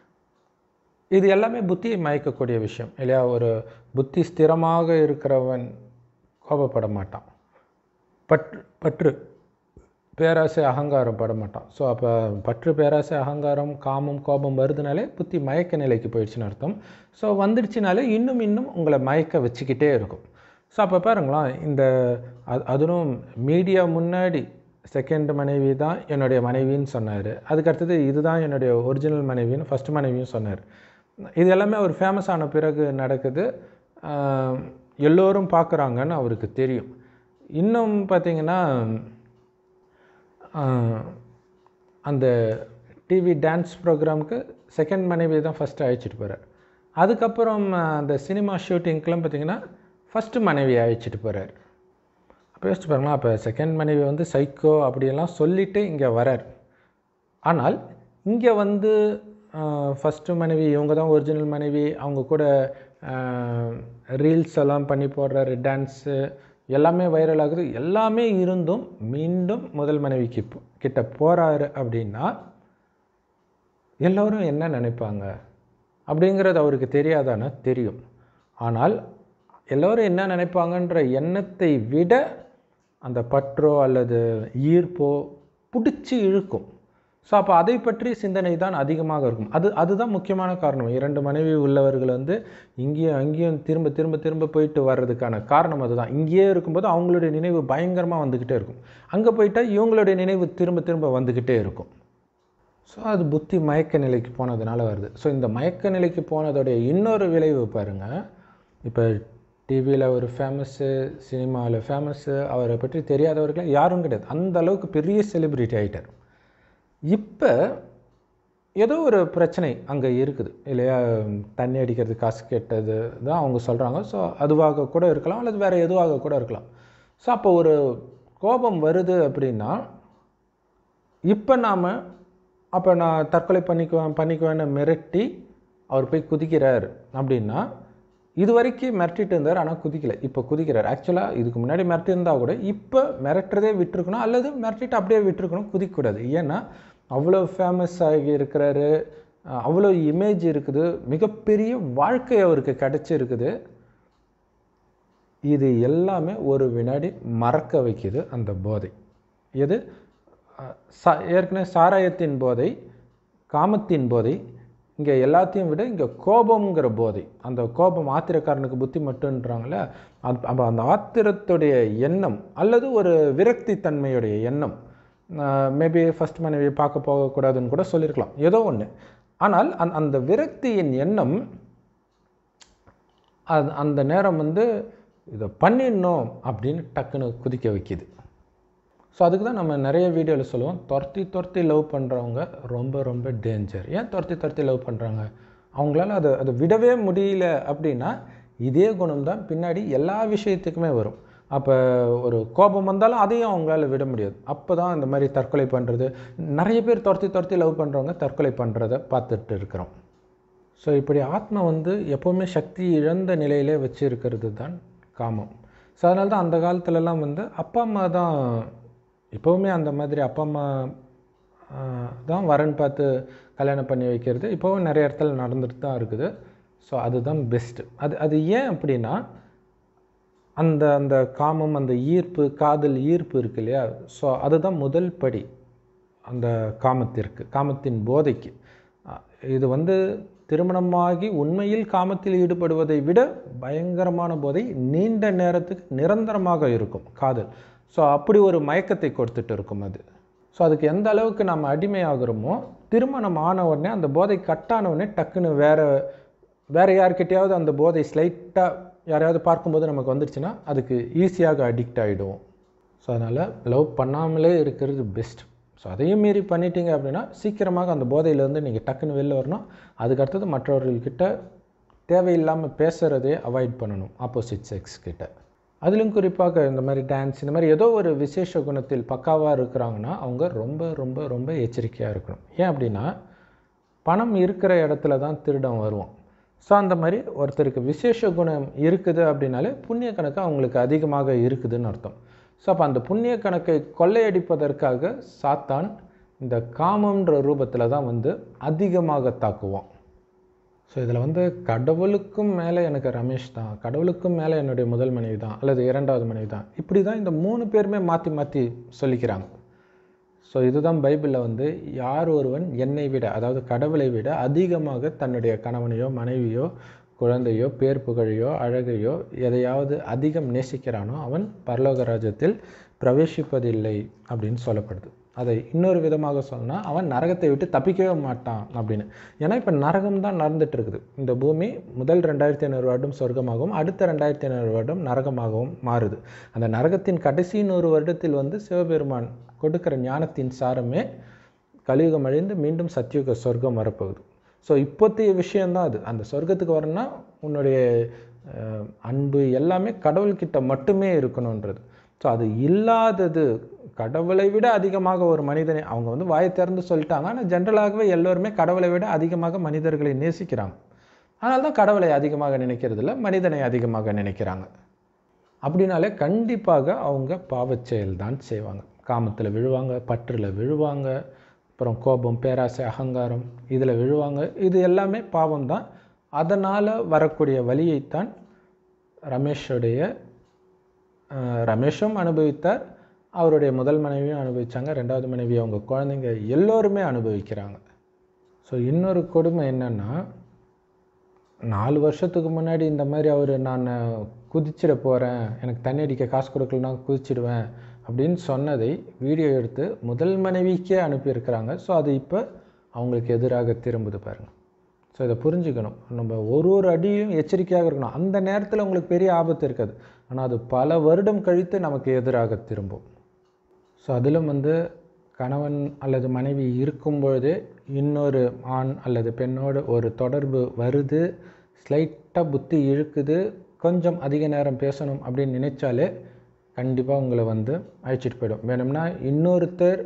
இது எல்லாமே புத்தியை மயக்கக்கூடிய விஷயம் இல்லையா. ஒரு புத்தி ஸ்திரமாக இருக்கிறவன் கோபப்பட மாட்டான், பற்று பற்று பேராசை அகங்காரம் பட மாட்டான். ஸோ அப்போ பற்று பேராசை அகங்காரம் காமம் கோபம் வருதுனாலே புத்தி மயக்க நிலைக்கு போயிடுச்சுன்னு அர்த்தம். ஸோ வந்துடுச்சுனாலே இன்னும் இன்னும் உங்களை மயக்க வச்சுக்கிட்டே இருக்கும். ஸோ அப்போ பாருங்களேன், இந்த அது அதுவும் மீடியா முன்னாடி செகண்ட் மனைவி தான் என்னுடைய மனைவின்னு சொன்னார். அதுக்கடுத்தது இதுதான் என்னுடைய ஒரிஜினல் மனைவின்னு ஃபஸ்ட்டு மனைவியும் சொன்னார். இது எல்லாமே அவர் ஃபேமஸ் ஆன பிறகு நடக்குது. எல்லோரும் பார்க்குறாங்கன்னு அவருக்கு தெரியும். இன்னும் பார்த்திங்கன்னா, அந்த டிவி டான்ஸ் ப்ரோக்ராமுக்கு செகண்ட் மனைவி தான் ஃபஸ்ட்டு அழைச்சிட்டு போகிறார். அதுக்கப்புறம் அந்த சினிமா ஷூட்டிங்க்கெலாம் பார்த்திங்கன்னா ஃபஸ்ட்டு மனைவி அழைச்சிட்டு போகிறார். அப்போ யோசிச்சு பாருங்களா, அப்போ செகண்ட் மனைவி வந்து சைக்கோ அப்படியெல்லாம் சொல்லிவிட்டு இங்கே வரார். ஆனால் இங்கே வந்து ஃபஸ்ட்டு மனைவி இவங்க தான் ஒரிஜினல் மனைவி, அவங்க கூட ரீல்ஸ் எல்லாம் பண்ணி போடுறாரு, டான்ஸு எல்லாமே வைரல் ஆகுது. எல்லாமே இருந்தும் மீண்டும் முதல் மனைவிக்கு கிட்ட போகிறாரு அப்படின்னா எல்லோரும் என்ன நினைப்பாங்க அப்படிங்கிறது அவருக்கு தெரியாதானா? தெரியும். ஆனால் எல்லோரும் என்ன நினைப்பாங்கன்ற எண்ணத்தை விட அந்த பற்றோ அல்லது ஈர்ப்போ பிடிச்சி இழுக்கும். ஸோ அப்போ அதை பற்றி சிந்தனை தான் அதிகமாக இருக்கும். அது அதுதான் முக்கியமான காரணம். இரண்டு மனைவி உள்ளவர்கள் வந்து இங்கேயும் அங்கேயும் திரும்ப திரும்ப திரும்ப போயிட்டு வர்றதுக்கான காரணம் அதுதான். இங்கேயே இருக்கும்போது அவங்களுடைய நினைவு பயங்கரமாக வந்துக்கிட்டே இருக்கும். அங்கே போயிட்டால் இவங்களுடைய நினைவு திரும்ப திரும்ப வந்துக்கிட்டே இருக்கும். ஸோ அது புத்தி மயக்க நிலைக்கு போனதுனால வருது. ஸோ இந்த மயக்க நிலைக்கு போனதோடைய இன்னொரு விளைவு பாருங்கள். இப்போ டிவியில் ஒரு ஃபேமஸ்ஸு, சினிமாவில் ஃபேமஸ்ஸு, அவரை பற்றி தெரியாதவர்கள் யாரும் கிடையாது. அந்த அளவுக்கு பெரிய செலிப்ரிட்டி ஆகிட்டார். இப்போ ஏதோ ஒரு பிரச்சனை அங்கே இருக்குது இல்லையா? தண்ணி அடிக்கிறது காசு கேட்டது தான் அவங்க சொல்கிறாங்க. ஸோ அதுவாக கூட இருக்கலாம், அல்லது வேறு எதுவாக கூட இருக்கலாம். ஸோ அப்போ ஒரு கோபம் வருது அப்படின்னா, இப்போ நாம் அப்போ நான் தற்கொலை பண்ணிக்குவேன் பண்ணிக்குவேன்னு மிரட்டி அவர் போய் குதிக்கிறார் அப்படின்னா, இது வரைக்கும் மிரட்டிட்டு இருந்தார், ஆனால் குதிக்கலை. இப்போ குதிக்கிறார். ஆக்சுவலாக இதுக்கு முன்னாடி மிரட்டியிருந்தால் கூட இப்போ மிரட்டுறதே விட்டுருக்கணும், அல்லது மிரட்டிட்டு அப்படியே விட்டுருக்கணும், குதிக்கக்கூடாது. ஏன்னா அவ்வளோ ஃபேமஸ் ஆகி இருக்கிறாரு, அவ்வளோ இமேஜ் இருக்குது, மிகப்பெரிய வாழ்க்கை அவருக்கு கிடச்சிருக்குது. இது எல்லாமே ஒரு வினாடி மறக்க வைக்குது அந்த போதை. எது? சா ஏற்கனவே சாராயத்தின் போதை, காமத்தின் போதை, இங்கே எல்லாத்தையும் விட இங்கே கோபம்ங்கிற போதை. அந்த கோபம் ஆத்திரக்காரனுக்கு புத்தி மட்டுன்றாங்களே, அப்போ அந்த ஆத்திரத்துடைய எண்ணம் அல்லது ஒரு விரக்தி தன்மையுடைய எண்ணம், மேபி ஃபஸ்ட் மனைவியை பார்க்க போகக்கூடாதுன்னு கூட சொல்லியிருக்கலாம், ஏதோ ஒன்று. ஆனால் அந் அந்த விரக்தியின் எண்ணம் அது அந்த நேரம் வந்து இதை பண்ணிடணும் அப்படின்னு டக்குன்னு குதிக்க வைக்கிது. ஸோ அதுக்கு தான் நம்ம நிறைய வீடியோவில் சொல்லுவோம், துரத்தி துரத்தி லவ் பண்ணுறவங்க ரொம்ப ரொம்ப டேஞ்சர். ஏன் துரத்தி துரத்தி லவ் பண்ணுறாங்க? அவங்களால அதை அதை விடவே முடியல அப்படின்னா இதே குணம் தான் பின்னாடி எல்லா விஷயத்துக்குமே வரும். அப்போ ஒரு கோபம் வந்தாலும் அதையும் அவங்களால விட முடியாது. அப்போ தான் இந்த மாதிரி தற்கொலை பண்ணுறது, நிறைய பேர் துரத்தி துரத்தி லவ் பண்ணுறவங்க தற்கொலை பண்ணுறதை பார்த்துட்டு இருக்கிறோம். ஸோ இப்படி ஆத்மா வந்து எப்போவுமே சக்தி இழந்த நிலையிலே வச்சு இருக்கிறது தான் காமம். ஸோ அதனால தான் அந்த காலத்துலலாம் வந்து அப்பா அம்மா தான் இப்போவுமே அந்த மாதிரி அப்பா அம்மா தான் வரன் பார்த்து கல்யாணம் பண்ணி வைக்கிறது இப்போவும் நிறைய இடத்துல நடந்துட்டு தான் இருக்குது. ஸோ அதுதான் பெஸ்ட்டு. அது அது ஏன் அப்படின்னா, அந்த அந்த காமம், அந்த ஈர்ப்பு, காதல் ஈர்ப்பு இருக்கு இல்லையா? ஸோ அதுதான் முதல் படி அந்த காமத்திற்கு, காமத்தின் போதைக்கு. இது வந்து திருமணமாகி உண்மையில் காமத்தில் ஈடுபடுவதை விட பயங்கரமான போதை, நீண்ட நேரத்துக்கு நிரந்தரமாக இருக்கும் காதல். ஸோ அப்படி ஒரு மயக்கத்தை கொடுத்துட்டு இருக்கும் அது. ஸோ அதுக்கு எந்த அளவுக்கு நம்ம அடிமையாகிறோமோ, திருமணம் ஆன உடனே அந்த போதை கட்டான உடனே டக்குன்னு வேறு வேறு யார்கிட்டையாவது அந்த போதை ஸ்லைட்டாக யாரையாவது பார்க்கும்போது நமக்கு வந்துடுச்சுன்னா அதுக்கு ஈஸியாக அடிக்ட் ஆகிடுவோம். ஸோ அதனால் லவ் பண்ணாமலே இருக்கிறது பெஸ்ட். ஸோ அதையும் மீறி பண்ணிட்டீங்க அப்படின்னா சீக்கிரமாக அந்த போதையிலேருந்து நீங்கள் டக்குன்னு வெளில வரணும். அதுக்கடுத்தது மற்றவர்கள்கிட்ட தேவையில்லாமல் பேசுகிறதே அவாய்ட் பண்ணணும், ஆப்போசிட் செக்ஸ் கிட்ட. அதிலும் குறிப்பாக இந்த மாதிரி டான்ஸ், இந்த மாதிரி ஏதோ ஒரு விசேஷ குணத்தில் பக்காவாக இருக்கிறாங்கன்னா அவங்க ரொம்ப ரொம்ப ரொம்ப எச்சரிக்கையாக இருக்கணும். ஏன் அப்படின்னா, பணம் இருக்கிற இடத்துல தான் திருடம் வருவான். ஸோ அந்த மாதிரி ஒருத்தருக்கு விசேஷ குணம் இருக்குது அப்படின்னாலே புண்ணிய கணக்கு அவங்களுக்கு அதிகமாக இருக்குதுன்னு அர்த்தம். ஸோ அப்போ அந்த புண்ணிய கணக்கை கொள்ளையடிப்பதற்காக சாத்தான் இந்த காமன்ற ரூபத்தில் தான் வந்து அதிகமாக தாக்குவான். ஸோ இதில் வந்து கடவுளுக்கும் மேலே எனக்கு ரமேஷ் தான், கடவுளுக்கும் மேலே என்னுடைய முதல் மனைவி தான், அல்லது இரண்டாவது மனைவி தான், இப்படி தான் இந்த மூணு பேருமே மாற்றி மாற்றி சொல்லிக்கிறாங்க. ஸோ இதுதான் பைபிளில் வந்து யார் ஒருவன் என்னை விட, அதாவது கடவுளை விட அதிகமாக தன்னுடைய கணவனையோ மனைவியோ குழந்தையோ பேர் புகழையோ அழகையோ எதையாவது அதிகம் நேசிக்கிறானோ அவன் பரலோக ராஜ்யத்தில் பிரவேசிப்பதில்லை அப்படின்னு சொல்லப்படுது. அதை இன்னொரு விதமாக சொன்னால் அவன் நரகத்தை விட்டு தப்பிக்கவே மாட்டான் அப்படின்னு. ஏன்னா இப்போ நரகம் தான் நடந்துட்டு இருக்குது. இந்த பூமி முதல் ரெண்டாயிரத்தி ஐநூறு வருடம் சொர்க்கமாகவும் அடுத்த ரெண்டாயிரத்தி ஐநூறு வருடம் நரகமாகவும் மாறுது. அந்த நரகத்தின் கடைசி நூறு வருடத்தில் வந்து சிவபெருமான் கொடுக்குற ஞானத்தின் சாரமே கலியுகம் அழிந்து மீண்டும் சத்தியுக சொர்க்கம் வரப்போகுது. ஸோ இப்போத்தைய விஷயந்தான் அது. அந்த சொர்க்கத்துக்கு வரணும்னா உன்னுடைய அன்பு எல்லாமே கடவுள்கிட்ட மட்டுமே இருக்கணுன்றது. ஸோ அது இல்லாதது கடவுளை விட அதிகமாக ஒரு மனிதனை அவங்க வந்து வாயை திறந்து சொல்லிட்டாங்க. ஆனால் ஜென்ரலாகவே எல்லோருமே கடவுளை விட அதிகமாக மனிதர்களை நேசிக்கிறாங்க. அதனால தான் கடவுளை அதிகமாக நினைக்கிறது இல்லை, மனிதனை அதிகமாக நினைக்கிறாங்க. அப்படின்னாலே கண்டிப்பாக அவங்க பாவச்செயல் தான் செய்வாங்க. காமத்தில் விழுவாங்க, பற்றில் விழுவாங்க, அப்புறம் கோபம், பேராசை, அகங்காரம் இதில் விழுவாங்க. இது எல்லாமே பாவம் தான். அதனால் வரக்கூடிய வலியைத்தான் ரமேஷுடைய ரமேஷும் அனுபவித்தார், அவருடைய முதல் மனைவியும் அனுபவித்தாங்க, ரெண்டாவது மனைவி அவங்க குழந்தைங்க எல்லோருமே அனுபவிக்கிறாங்க. ஸோ இன்னொரு கொடுமை என்னென்னா, நாலு வருஷத்துக்கு முன்னாடி இந்த மாதிரி அவர் நான் குதிச்சிட போகிறேன், எனக்கு தண்ணி அடிக்க காசு கொடுக்கலன்னா குதிச்சிடுவேன் அப்படின்னு சொன்னதை வீடியோ எடுத்து முதல் மனைவிக்கே அனுப்பியிருக்கிறாங்க. ஸோ அது இப்போ அவங்களுக்கு எதிராக திரும்புது பாருங்கள். ஸோ இதை புரிஞ்சுக்கணும். நம்ம ஒரு ஒரு அடியும் எச்சரிக்கையாக இருக்கணும். அந்த நேரத்தில் உங்களுக்கு பெரிய ஆபத்து இருக்காது, ஆனால் அது பல வருடம் கழித்து நமக்கு எதிராக திரும்பும். ஸோ அதிலும் வந்து கணவன் அல்லது மனைவி இருக்கும்பொழுதே இன்னொரு ஆண் அல்லது பெண்ணோடு ஒரு தொடர்பு வருது, ஸ்லைட்டாக புத்தி இழுக்குது, கொஞ்சம் அதிக நேரம் பேசணும் அப்படின்னு நினைச்சாலே கண்டிப்பாக உங்களை வந்து அழைச்சிட்டு போயிடும். வேணும்னா இன்னொருத்தர்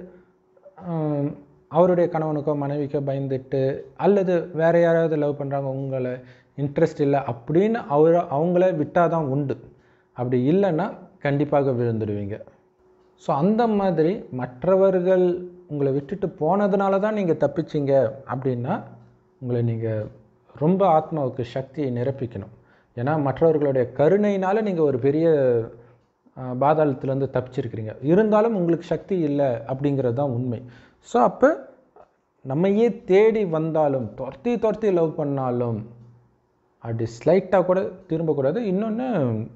அவருடைய கணவனுக்கோ மனைவிக்கோ பயந்துட்டு அல்லது வேறு யாராவது லவ் பண்ணுறாங்க, உங்களை இன்ட்ரெஸ்ட் இல்லை அப்படின்னு அவர அவங்கள விட்டால் தான் உண்டு. அப்படி இல்லைன்னா கண்டிப்பாக விழுந்துடுவீங்க. ஸோ அந்த மாதிரி மற்றவர்கள் உங்களை விட்டுட்டு போனதுனால தான் நீங்கள் தப்பிச்சிங்க அப்படின்னா உங்களை நீங்கள் ரொம்ப ஆத்மாவுக்கு சக்தியை நிரப்பிக்கணும். ஏன்னா மற்றவர்களுடைய கருணையினால் நீங்கள் ஒரு பெரிய பாதாளத்துலேருந்து தப்பிச்சிருக்கிறீங்க, இருந்தாலும் உங்களுக்கு சக்தி இல்லை அப்படிங்கிறது தான் உண்மை. ஸோ அப்போ நம்மையே தேடி வந்தாலும் துரத்தி துரத்தி லவ் பண்ணாலும் அப்படி ஸ்லைட்டாக கூட திரும்பக்கூடாது. இன்னொன்று,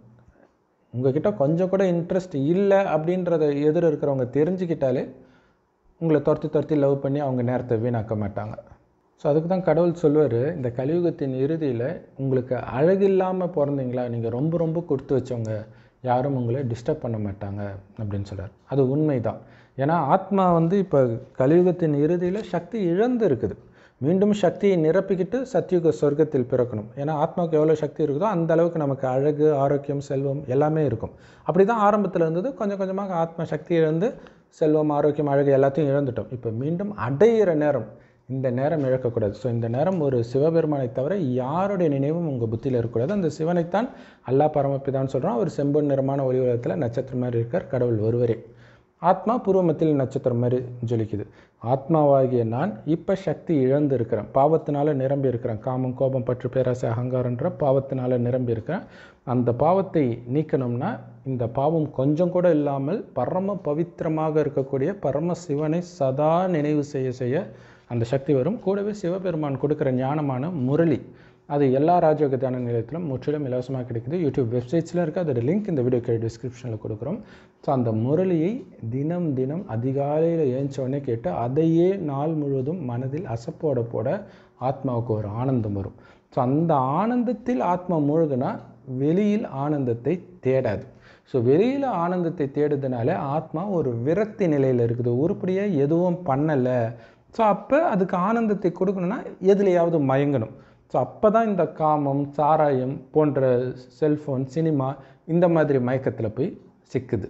உங்கள்கிட்ட கொஞ்சம் கூட இன்ட்ரெஸ்ட் இல்லை அப்படின்றத எதிர இருக்கிறவங்க தெரிஞ்சுக்கிட்டாலே உங்களை துரத்தி துரத்தி லவ் பண்ணி அவங்க நேரத்தை வீணாக்க மாட்டாங்க. ஸோ அதுக்கு தான் கடவுள் சொல்லுவார், இந்த கலியுகத்தின் இறுதியில் உங்களுக்கு அழகில்லாமல் பிறந்தீங்களா, நீங்கள் ரொம்ப ரொம்ப கொடுத்து வச்சவங்க, யாரும் உங்களை டிஸ்டர்ப் பண்ண மாட்டாங்க அப்படின்னு சொல்கிறார். அது உண்மை தான். ஏன்னா ஆத்மா வந்து இப்போ கலியுகத்தின் இறுதியில் சக்தி இழந்து இருக்குது. மீண்டும் சக்தியை நிரப்பிக்கிட்டு சத்தியுக சொர்க்கத்தில் பிறக்கணும். ஏன்னா ஆத்மாவுக்கு எவ்வளோ சக்தி இருக்குதோ அந்த அளவுக்கு நமக்கு அழகு, ஆரோக்கியம், செல்வம் எல்லாமே இருக்கும். அப்படி தான் ஆரம்பத்தில் இருந்தது. கொஞ்சம் கொஞ்சமாக ஆத்மா சக்தி இழந்து செல்வம், ஆரோக்கியம், அழகு எல்லாத்தையும் இழந்துட்டோம். இப்போ மீண்டும் அடையிற நேரம், இந்த நேரம் இழக்கக்கூடாது. ஸோ இந்த நேரம் ஒரு சிவபெருமானை தவிர யாருடைய நினைவும் உங்கள் புத்தியில் இருக்கக்கூடாது. அந்த சிவனைத்தான் அல்லாஹ் பரமபிதான்னு சொல்கிறோம். அவர் செம்பொன் நிறமான ஒளி உலகத்தில் நட்சத்திரம் மாதிரி இருக்கார். கடவுள் ஒருவரே. ஆத்மா பூர்வமத்தில் நட்சத்திரம் மாதிரி ஜொலிக்குது. ஆத்மாவாகிய நான் இப்போ சக்தி இழந்து இருக்கிறேன், பாவத்தினால நிரம்பி இருக்கிறேன். காமம், கோபம், பற்று, பேராசை, அகங்காரன்ற பாவத்தினால நிரம்பி இருக்கிறேன். அந்த பாவத்தை நீக்கணும்னா இந்த பாவம் கொஞ்சம் கூட இல்லாமல் பரம பவித்திரமாக இருக்கக்கூடிய பரம சிவனை சதா நினைவு செய்ய செய்ய அந்த சக்தி வரும். கூடவே சிவபெருமான் கொடுக்குற ஞானமான முரளி, அது எல்லா ராஜயோக தியான நிலையத்திலும் முற்றிலும் இலவசமாக கிடைக்குது. யூடியூப் வெப்சைட்ஸில் இருக்குது. அதோட லிங்க் இந்த வீடியோ கீழே டிஸ்கிரிப்ஷனில் கொடுக்குறோம். ஸோ அந்த முரளியை தினம் தினம் அதிகாலையில் ஏஞ்சோடனே கேட்டு அதையே நாள் முழுவதும் மனதில் அசப்போட போட ஆத்மாவுக்கு ஒரு ஆனந்தம் வரும். ஸோ அந்த ஆனந்தத்தில் ஆத்மா மூழ்குனா வெளியில் ஆனந்தத்தை தேடாது. ஸோ வெளியில் ஆனந்தத்தை தேடுறதுனால ஆத்மா ஒரு விரக்தி நிலையில் இருக்குது, உருப்படியாக எதுவும் பண்ணலை. ஸோ அப்போ அதுக்கு ஆனந்தத்தை கொடுக்கணுன்னா எதுலையாவது மயங்கணும். ஸோ அப்போ தான் இந்த காமம், சாராயம் போன்ற செல்ஃபோன், சினிமா இந்த மாதிரி மயக்கத்தில் போய் சிக்குது.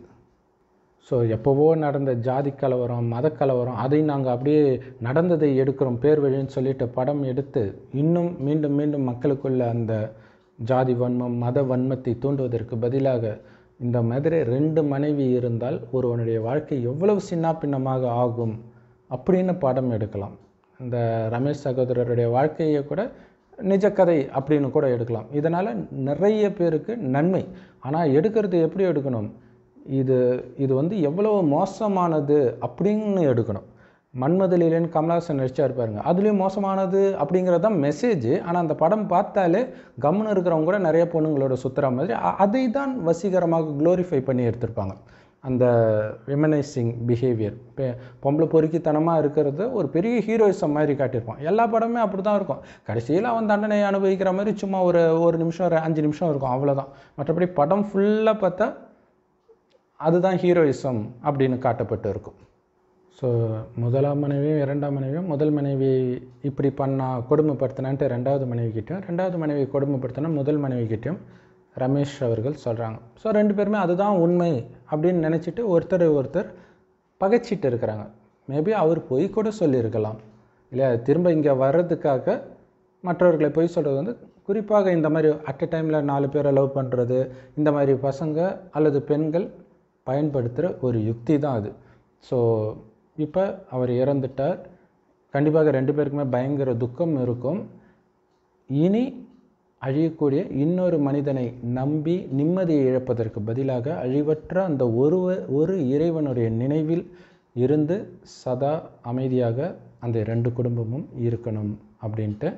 ஸோ எப்போவோ நடந்த ஜாதி கலவரம், மத கலவரம், அதை நாங்கள் அப்படியே நடந்ததை எடுக்கிறோம் பேர் வழின்னு சொல்லிட்டு படம் எடுத்து இன்னும் மீண்டும் மீண்டும் மக்களுக்குள்ள அந்த ஜாதி வன்மம், மத வன்மத்தை தூண்டுவதற்கு பதிலாக இந்த மாதிரி ரெண்டு மனைவி இருந்தால் ஒருவனுடைய வாழ்க்கை எவ்வளவு சின்ன பின்னமாக ஆகும் அப்படின்னு படம் எடுக்கலாம். இந்த ரமேஷ் சகோதரருடைய வாழ்க்கையை கூட நிஜக்கதை அப்படின்னு கூட எடுக்கலாம். இதனால் நிறைய பேருக்கு நன்மை. ஆனால் எடுக்கிறது எப்படி எடுக்கணும், இது இது வந்து எவ்வளோ மோசமானது அப்படின்னு எடுக்கணும். மன்மதலீலன்னு கமலஹாசன் நடிச்சா இருப்பாருங்க, அதுலேயும் மோசமானது அப்படிங்கிறது தான் மெசேஜ். ஆனால் அந்த படம் பார்த்தாலே கம்முன்னு இருக்கிறவங்க கூட நிறைய பொண்ணுங்களோட சுற்றுற மாதிரி அதை தான் வசீகரமாக க்ளோரிஃபை பண்ணி எடுத்திருப்பாங்க. அந்த விமனைசிங் பிஹேவியர், பொம்பளை பொறுக்கித்தனமாக இருக்கிறது ஒரு பெரிய ஹீரோயிசம் மாதிரி காட்டியிருப்பான். எல்லா படமே அப்படி தான் இருக்கும். கடைசியில் அவன் தண்டனை அனுபவிக்கிற மாதிரி சும்மா ஒரு ஒரு நிமிஷம் ஒரு அஞ்சு நிமிஷம் இருக்கும், அவ்வளோதான். மற்றபடி படம் ஃபுல்லாக பார்த்தா அதுதான் ஹீரோயிசம் அப்படின்னு காட்டப்பட்டு இருக்கும். ஸோ முதலாம் மனைவியும் இரண்டாம் மனைவியும் முதல் மனைவி இப்படி பண்ணால் கொடுமைப்படுத்தினான்ட்டு ரெண்டாவது மனைவிக்கிட்டையும், ரெண்டாவது மனைவி கொடுமைப்படுத்தினா முதல் மனைவிக்கிட்டையும் ரமேஷ் அவர்கள் சொல்கிறாங்க. ஸோ ரெண்டு பேருமே அதுதான் உண்மை அப்படின்னு நினச்சிட்டு ஒருத்தர் ஒருத்தர் பகைச்சிட்டு இருக்கிறாங்க. மேபி அவர் பொய் கூட சொல்லியிருக்கலாம் இல்லையா, திரும்ப இங்கே வர்றதுக்காக மற்றவர்களை பொய் சொல்கிறது வந்து குறிப்பாக இந்த மாதிரி அட் எ டைமில் நாலு பேரை லவ் பண்ணுறது, இந்த மாதிரி பசங்க அல்லது பெண்கள் பயன்படுத்துகிற ஒரு யுக்தி தான் அது. ஸோ இப்போ அவர் இறந்துட்டார். கண்டிப்பாக ரெண்டு பேருக்குமே பயங்கர துக்கம் இருக்கும். இனி அழியக்கூடிய இன்னொரு மனிதனை நம்பி நிம்மதியை இழப்பதற்கு பதிலாக அழிவற்ற அந்த ஒரு ஒரு இறைவனுடைய நினைவில் இருந்து சதா அமைதியாக அந்த ரெண்டு குடும்பமும் இருக்கணும் அப்படின்ட்டு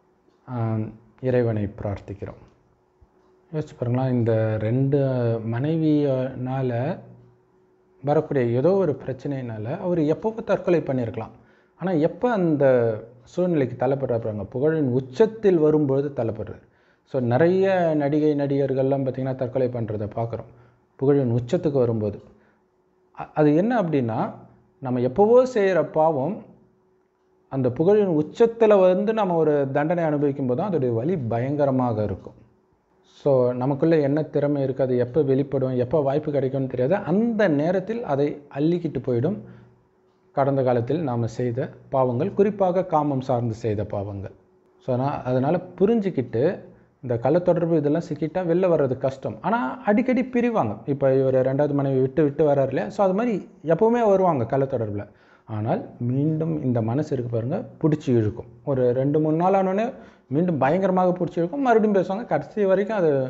இறைவனை பிரார்த்திக்கிறோம். யோசிச்சு பாருங்களா, இந்த ரெண்டு மனைவியினால் வரக்கூடிய ஏதோ ஒரு பிரச்சனையினால் அவர் எப்போ தற்கொலை பண்ணியிருக்கலாம். ஆனால் எப்போ அந்த சூழ்நிலைக்கு தள்ளப்படுறாங்க, புகழின் உச்சத்தில் வரும்பொழுது தள்ளப்படுறார். ஸோ நிறைய நடிகை நடிகர்கள்லாம் பார்த்திங்கன்னா தற்கொலை பண்ணுறதை பார்க்குறோம் புகழின் உச்சத்துக்கு வரும்போது. அது என்ன அப்படின்னா, நம்ம எப்போவோ செய்கிற பாவம் அந்த புகழின் உச்சத்தில் வந்து நம்ம ஒரு தண்டனை அனுபவிக்கும் போது தான் அதோடைய வலி பயங்கரமாக இருக்கும். ஸோ நமக்குள்ளே என்ன திறமை இருக்குது, அது எப்போ வெளிப்படும், எப்போ வாய்ப்பு கிடைக்கும்னு தெரியாது. அந்த நேரத்தில் அதை அள்ளிக்கிட்டு போயிடும் கடந்த காலத்தில் நாம் செய்த பாவங்கள், குறிப்பாக காமம் சார்ந்து செய்த பாவங்கள். ஸோ நான் அதனால் புரிஞ்சிக்கிட்டு இந்த கள்ளத்தொடர்பு இதெல்லாம் சிக்கிட்டால் வெளில வர்றது கஷ்டம். ஆனால் அடிக்கடி பிரிவாங்க. இப்போ இவர் ரெண்டாவது மனைவி விட்டு விட்டு வர்றாரு இல்லையா, ஸோ அது மாதிரி எப்போவுமே வருவாங்க கள்ளத்தொடர்பில். ஆனால் மீண்டும் இந்த மனசு இருக்குது பாருங்கள், பிடிச்சி இழுக்கும். ஒரு ரெண்டு மூணு நாள் ஆனோடனே மீண்டும் பயங்கரமாக பிடிச்சி இழுக்கும், மறுபடியும் பேசுவாங்க. கடைசி வரைக்கும் அது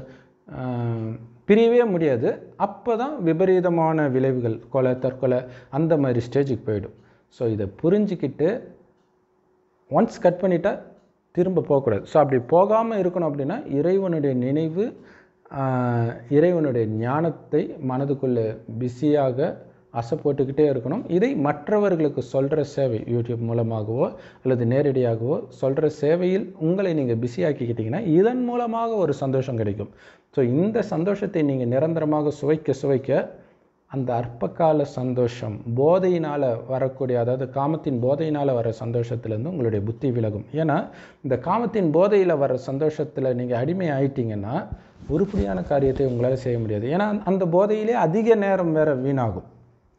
பிரியவே முடியாது. அப்போ தான் விபரீதமான விளைவுகள், கொலை தற்கொலை அந்த மாதிரி ஸ்டேஜுக்கு போயிடும். ஸோ இதை புரிஞ்சிக்கிட்டு ஒன்ஸ் கட் பண்ணிட்டால் திரும்ப போகக்கூடாது. ஸோ அப்படி போகாமல் இருக்கணும் அப்படின்னா இறைவனுடைய நினைவு, இறைவனுடைய ஞானத்தை மனதுக்குள்ளே பிஸியாக அசை போட்டுக்கிட்டே இருக்கணும். இதை மற்றவர்களுக்கு சொல்கிற சேவை, யூடியூப் மூலமாகவோ அல்லது நேரடியாகவோ சொல்கிற சேவையில் உங்களை நீங்கள் பிஸியாக்கிக்கிட்டிங்கன்னா இதன் மூலமாக ஒரு சந்தோஷம் கிடைக்கும். ஸோ இந்த சந்தோஷத்தை நீங்கள் நிரந்தரமாக சுவைக்க சுவைக்க அந்த அற்பகால சந்தோஷம் போதையினால் வரக்கூடிய, அதாவது காமத்தின் போதையினால் வர சந்தோஷத்துலேருந்து உங்களுடைய புத்தி விலகும். ஏன்னா இந்த காமத்தின் போதையில் வர சந்தோஷத்தில் நீங்கள் அடிமை ஆயிட்டீங்கன்னா உருப்படியான காரியத்தை உங்களால் செய்ய முடியாது. ஏன்னா அந்த போதையிலே அதிக நேரம் வேறு வீணாகும்.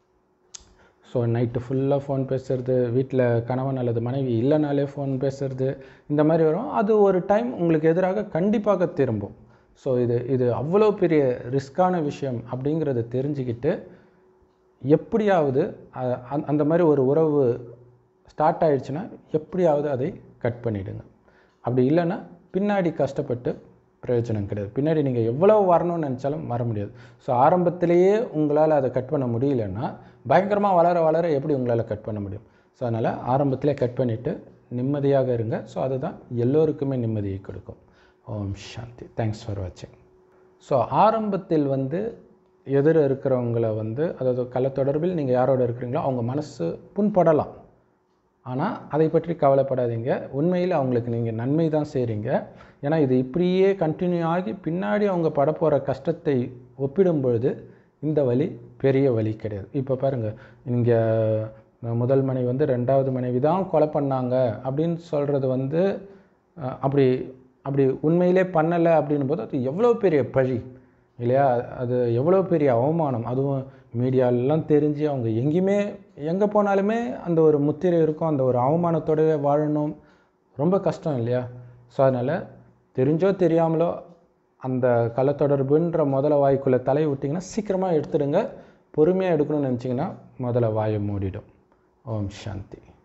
ஸோ நைட்டு ஃபுல்லாக ஃபோன் பேசுகிறது, வீட்டில் கணவன் அல்லது மனைவி இல்லைனாலே ஃபோன் பேசுகிறது, இந்த மாதிரி வரும். அது ஒரு டைம் உங்களுக்கு எதிராக கண்டிப்பாக திரும்பும். ஸோ இது இது அவ்வளோ பெரிய ரிஸ்க்கான விஷயம் அப்படிங்கிறத தெரிஞ்சுக்கிட்டு எப்படியாவது அந்த மாதிரி ஒரு உறவு ஸ்டார்ட் ஆகிடுச்சுன்னா எப்படியாவது அதை கட் பண்ணிவிடுங்க. அப்படி இல்லைன்னா பின்னாடி கஷ்டப்பட்டு பிரயோஜனம் கிடையாது. பின்னாடி நீங்கள் எவ்வளோ வரணும்னு நினச்சாலும் வர முடியாது. ஸோ ஆரம்பத்திலேயே உங்களால் அதை கட் பண்ண முடியலன்னா பயங்கரமாக வளர வளர எப்படி உங்களால் கட் பண்ண முடியும்? ஸோ அதனால் ஆரம்பத்திலே கட் பண்ணிவிட்டு நிம்மதியாக இருங்க. ஸோ அதுதான் எல்லோருக்குமே நிம்மதியை கொடுக்கும். ஓம் சாந்தி. தேங்க்ஸ் ஃபார் வாட்சிங். ஸோ ஆரம்பத்தில் வந்து எதிர இருக்கிறவங்கள வந்து, அதாவது கள்ளத்தொடர்பில் நீங்கள் யாரோட இருக்கிறீங்களோ அவங்க மனசு புண்படலாம். ஆனால் அதை பற்றி கவலைப்படாதீங்க. உண்மையில் அவங்களுக்கு நீங்கள் நன்மை தான் செய்கிறீங்க. ஏன்னா இது இப்படியே கண்டினியூ ஆகி பின்னாடி அவங்க பட போகிற கஷ்டத்தை ஒப்பிடும் பொழுது இந்த வலி பெரிய வலி கிடையாது. இப்போ பாருங்கள், இங்கே முதல் மனைவி வந்து ரெண்டாவது மனைவி தான் கொலை பண்ணாங்க அப்படின்னு சொல்கிறது வந்து அப்படி அப்படி உண்மையிலே பண்ணலை அப்படின்னும் போது அது எவ்வளோ பெரிய பழி இல்லையா? அது எவ்வளோ பெரிய அவமானம். அதுவும் மீடியாலெலாம் தெரிஞ்சு அவங்க எங்கேயுமே எங்கே போனாலுமே அந்த ஒரு முத்திரை இருக்கும், அந்த ஒரு அவமானத்தோடவே வாழணும். ரொம்ப கஷ்டம் இல்லையா? ஸோ அதனால் தெரிஞ்சோ தெரியாமலோ அந்த கள்ளத்தொடர்புன்ற முதல வாய்க்குள்ளே தலையை விட்டிங்கன்னா சீக்கிரமாக எடுத்துடுங்க. பொறுமையாக எடுக்கணும்னு நினச்சிங்கன்னா முதல்ல வாயை மூடிடும். ஓம் சாந்தி.